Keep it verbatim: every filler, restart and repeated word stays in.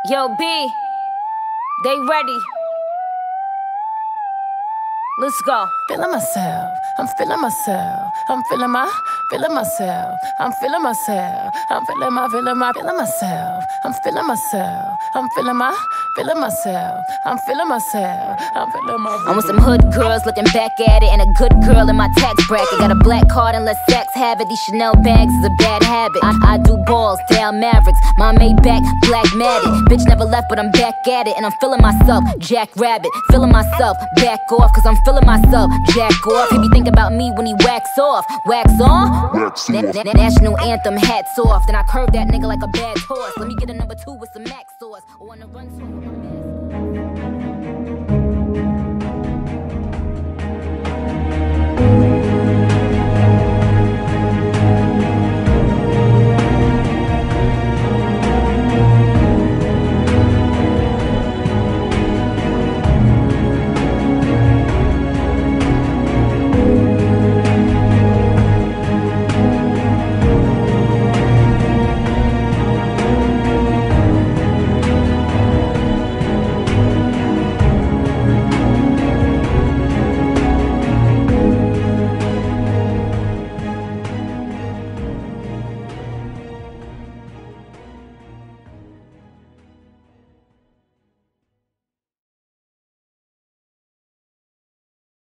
Yo, B, they ready. Let's go. Feeling myself, I'm feeling myself, I'm feeling my, feeling myself, I'm feeling myself, I'm feeling my, feeling my, feeling myself, I'm feeling myself, I'm feeling my, feeling myself, I'm feeling myself, I'm feeling my. I'm with some hood girls looking back at it, and a good girl in my tax bracket. Got a black card and let sex have it. These Chanel bags is a bad habit. I, I do balls, down Mavericks, my Maybach, black matted. Bitch never left, but I'm back at it, and I'm feeling myself, Jack Rabbit, feeling myself, back off, cause I'm feeling myself, jack off. He be thinking about me when he wax off. Wax on? Wax na na national anthem, hats off. Then I curve that nigga like a bad horse. Let me get a number two with some max sauce. Or on the run to